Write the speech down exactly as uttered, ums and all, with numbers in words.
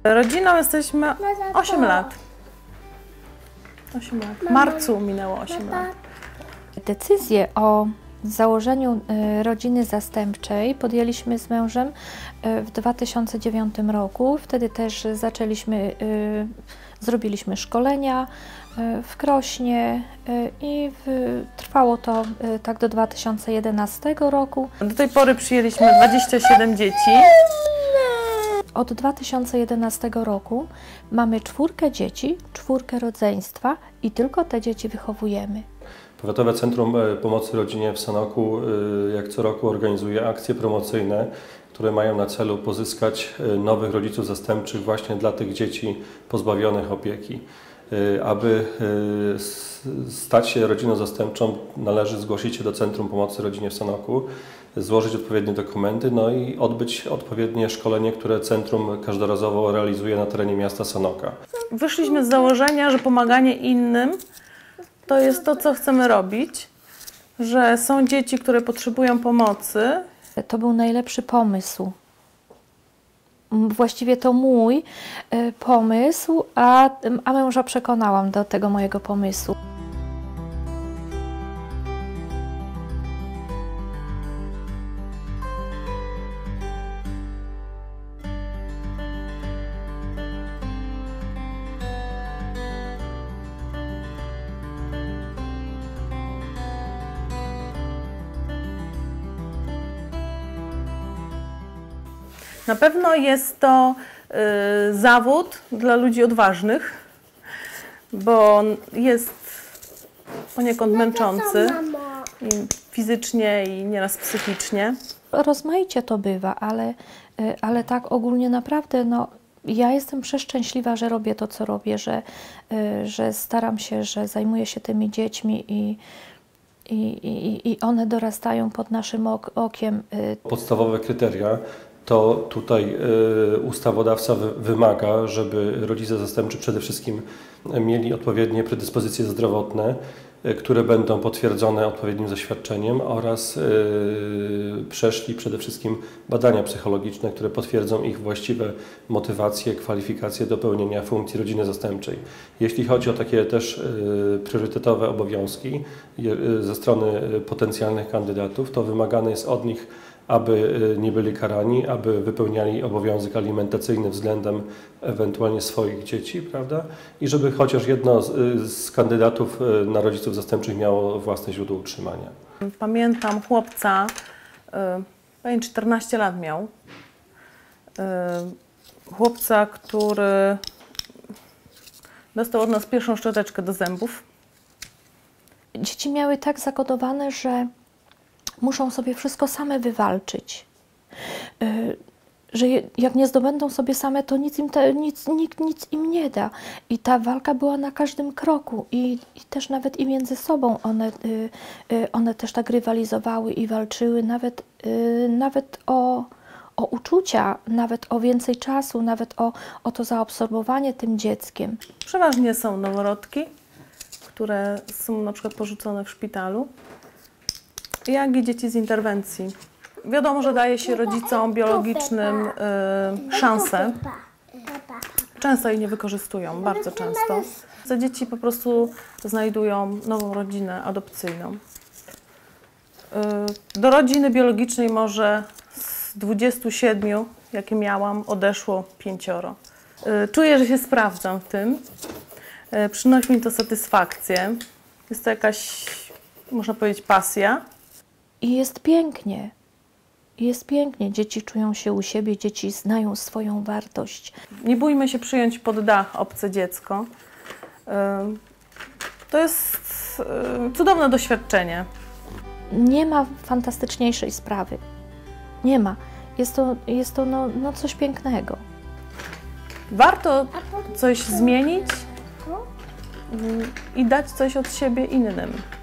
Rodziną jesteśmy osiem lat. osiem lat. W marcu minęło osiem lat. Decyzję o założeniu rodziny zastępczej podjęliśmy z mężem w dwa tysiące dziewiątym roku. Wtedy też zaczęliśmy, zrobiliśmy szkolenia w Krośnie i trwało to tak do dwa tysiące jedenastego roku. Do tej pory przyjęliśmy dwadzieścia siedem dzieci. Od dwa tysiące jedenastego roku mamy czwórkę dzieci, czwórkę rodzeństwa i tylko te dzieci wychowujemy. Powiatowe Centrum Pomocy Rodzinie w Sanoku jak co roku organizuje akcje promocyjne, które mają na celu pozyskać nowych rodziców zastępczych właśnie dla tych dzieci pozbawionych opieki. Aby stać się rodziną zastępczą, należy zgłosić się do Centrum Pomocy Rodzinie w Sanoku, złożyć odpowiednie dokumenty, no i odbyć odpowiednie szkolenie, które centrum każdorazowo realizuje na terenie miasta Sanoka. Wyszliśmy z założenia, że pomaganie innym to jest to, co chcemy robić, że są dzieci, które potrzebują pomocy. To był najlepszy pomysł. Właściwie to mój pomysł, a, a męża przekonałam do tego mojego pomysłu. Na pewno jest to y, zawód dla ludzi odważnych, bo jest poniekąd męczący i fizycznie i nieraz psychicznie. Rozmaicie to bywa, ale, ale tak ogólnie naprawdę no, ja jestem przeszczęśliwa, że robię to, co robię, że, że staram się, że zajmuję się tymi dziećmi i I, i, i one dorastają pod naszym ok okiem. Podstawowe kryteria to tutaj y, ustawodawca wy, wymaga, żeby rodzice zastępczy przede wszystkim mieli odpowiednie predyspozycje zdrowotne, y, które będą potwierdzone odpowiednim zaświadczeniem oraz y, przeszli przede wszystkim badania psychologiczne, które potwierdzą ich właściwe motywacje, kwalifikacje do pełnienia funkcji rodziny zastępczej. Jeśli chodzi o takie też y, priorytetowe obowiązki y, ze strony potencjalnych kandydatów, to wymagane jest od nich, aby nie byli karani, aby wypełniali obowiązek alimentacyjny względem ewentualnie swoich dzieci, prawda? I żeby chociaż jedno z, z kandydatów na rodziców zastępczych miało własne źródło utrzymania. Pamiętam chłopca, pewnie czternaście lat miał, chłopca, który dostał od nas pierwszą szczoteczkę do zębów. Dzieci miały tak zakodowane, że muszą sobie wszystko same wywalczyć, że jak nie zdobędą sobie same, to nic im, te, nic, nikt nic im nie da. I ta walka była na każdym kroku i, i też nawet i między sobą one, one też tak rywalizowały i walczyły, nawet, nawet o, o uczucia, nawet o więcej czasu, nawet o, o to zaabsorbowanie tym dzieckiem. Przeważnie są noworodki, które są na przykład porzucone w szpitalu, jak i dzieci z interwencji. Wiadomo, że daje się rodzicom biologicznym y, szansę. Często jej nie wykorzystują, bardzo często. Te dzieci po prostu znajdują nową rodzinę adopcyjną. Y, do rodziny biologicznej może z dwudziestu siedmiu, jakie miałam, odeszło pięcioro. Y, czuję, że się sprawdzam w tym. Y, przynosi mi to satysfakcję. Jest to jakaś, można powiedzieć, pasja. I jest pięknie. Jest pięknie. Dzieci czują się u siebie, dzieci znają swoją wartość. Nie bójmy się przyjąć pod dach obce dziecko. To jest cudowne doświadczenie. Nie ma fantastyczniejszej sprawy. Nie ma. Jest to, jest to no, no coś pięknego. Warto coś zmienić i dać coś od siebie innym.